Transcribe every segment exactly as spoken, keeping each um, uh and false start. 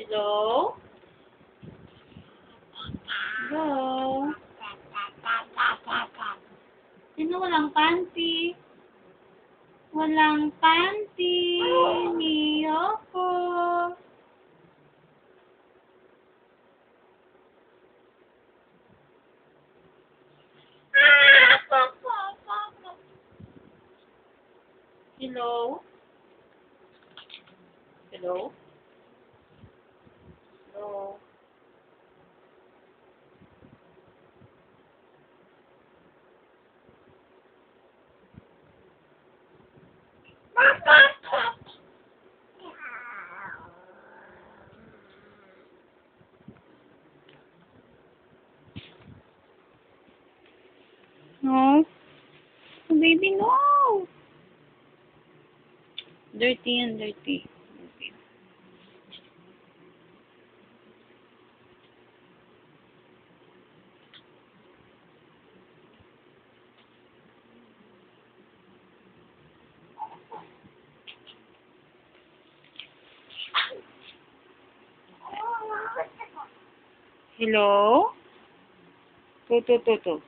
Hello? Hello? Sino walang panty? Walang panty. Niyoko. Hello? Hello? Hello? No. Baby, no. Dirty and dirty. Dirty. Hello? To, to, to, to.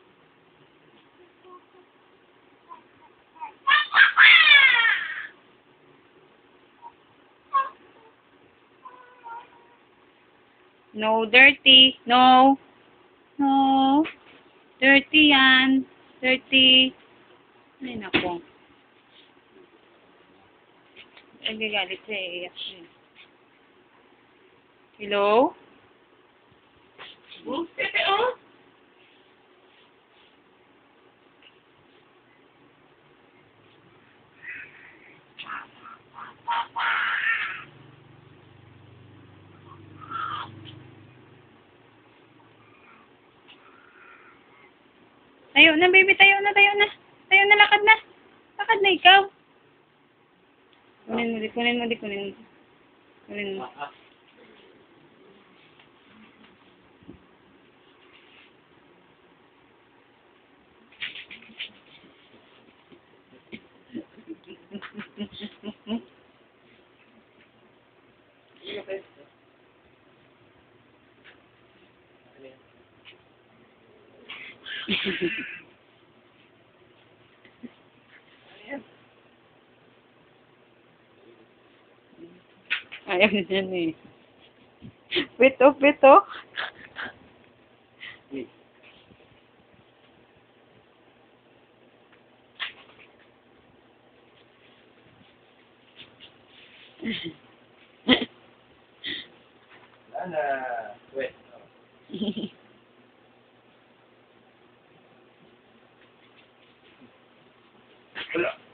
No, dirty. No. No. Dirty yan. Dirty. Ay, nako. Ay, gagalit siya eh. Iyak siya. Hello? Oh, tete, oh. Tayo na, baby. Tayo na, tayo na. Tayo na, lakad na. Lakad na ikaw. Kunin mo, di, kunin mo, di, kunin mo. Kunin mo. Ayaw niya eh. Pito, pito. Ana, wait. Wala.